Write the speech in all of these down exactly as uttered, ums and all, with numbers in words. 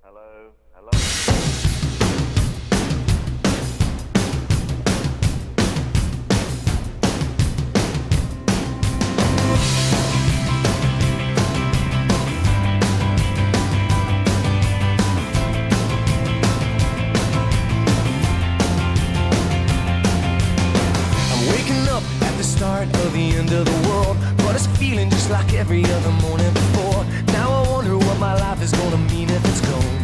Hello, hello. Start of the end of the world, but it's feeling just like every other morning before. Now I wonder what my life is gonna mean if it's gone.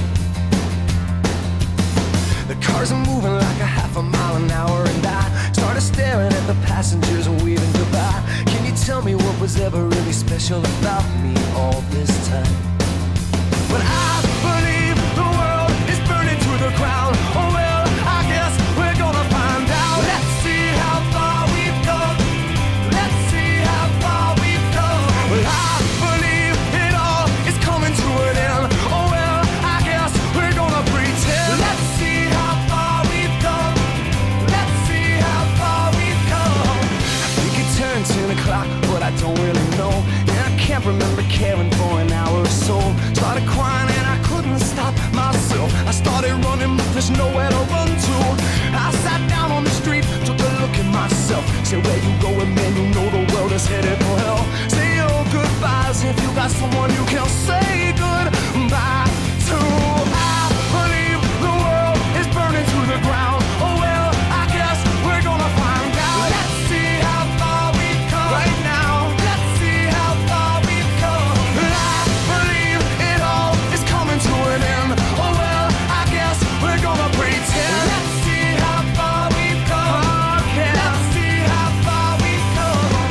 The cars are moving like a half a mile an hour, and I started staring at the passengers and waving goodbye. Can you tell me what was ever really special about me all this time? But I believe the world is burning to the ground. Oh well, I guess we're gonna find out. Let's see how far we've come. Let's see how far we've come. Well, I believe it all is coming to an end. Oh well, I guess we're gonna pretend. Let's see how far we've come. Let's see how far we've come. I think it turned ten o'clock, but I don't really know. And I can't remember caring for an hour or so. Started crying and I couldn't stop myself. I started running, but there's nowhere to run to. I sat down on the street, took a look at myself. Said, where you going, man? You know the world is headed for hell. Say your goodbyes if you got someone you can say goodbye to. I believe the world is burning to the ground. Oh well, I guess we're gonna find out. Let's see how far we've come right now. Let's see how far we've come. I believe it all is coming to an end. Oh well, I guess we're gonna pretend. Let's see how far we've come. Okay. Let's see how far we've come.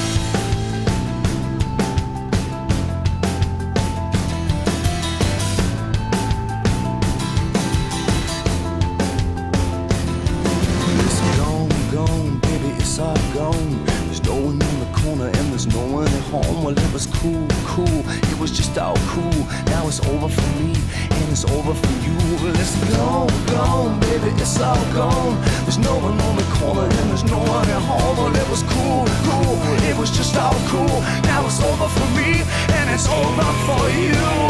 It's gone, gone, baby, it's all gone. There's no one in the corner and there's no one at home. Well, it was cool, cool, it was just all cool. Now it's over for me and it's over for you. Well, it's gone, gone, baby, it's all gone. There's no one on the corner and there's no one at home. Well, it was cool, cool, it was just all cool. Now it's over for me and it's over for you.